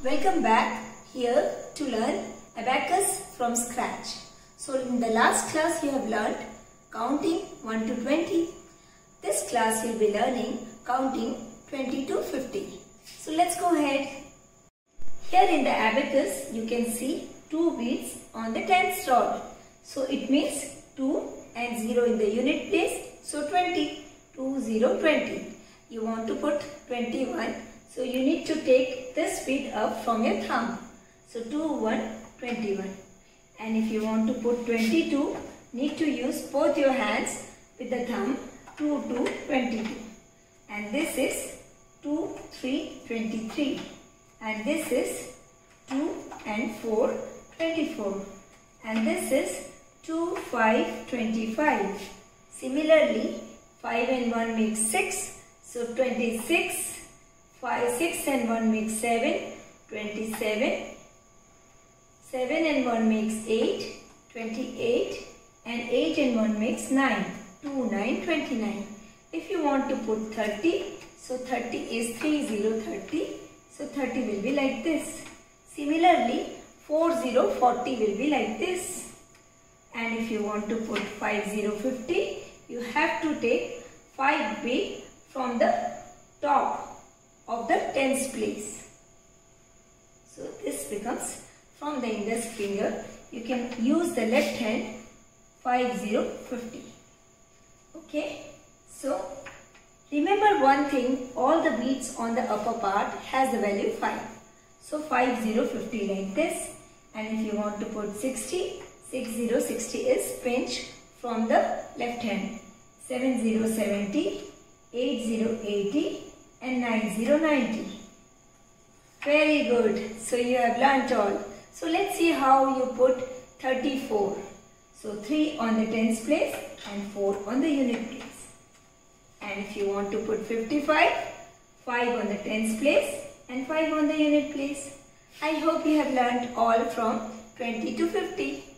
Welcome back here to learn abacus from scratch. So in the last class you have learned counting 1 to 20. This class you will be learning counting 20 to 50. So let's go ahead. Here in the abacus you can see 2 beads on the tens rod. So it means 2 and 0 in the unit place. So 20. 2, 0, 20. You want to put 21. So you need to take this bead up from your thumb. So 2, 1, 21. And if you want to put 22, need to use both your hands with the thumb. 2, 2, 22. And this is 2, 3, 23. And this is 2 and 4, 24. And this is 2, 5, 25. Similarly, 5 and 1 makes 6. So 26. 5, 6 and 1 makes 7, 27, 7 and 1 makes 8, 28 and 8 and 1 makes 9, 2, 9, 29. If you want to put 30, so 30 is 3, 0, 30, so 30 will be like this. Similarly, 4, 0, 40 will be like this. And if you want to put 5, 0, 50, you have to take 5 bead from the top of the tens place. So this becomes from the index finger. You can use the left hand 5, 0, 50. Okay. So remember one thing, all the beads on the upper part has the value 5. So 5, 0, 50 like this. And if you want to put 60, 6, 0, 60 is pinch from the left hand. 7, 0, 70, 8, 0, 80. And 90, 90. Very good. So you have learnt all. So let's see how you put 34. So 3 on the tens place and 4 on the unit place. And if you want to put 55, 5 on the tens place and 5 on the unit place. I hope you have learnt all from 20 to 50.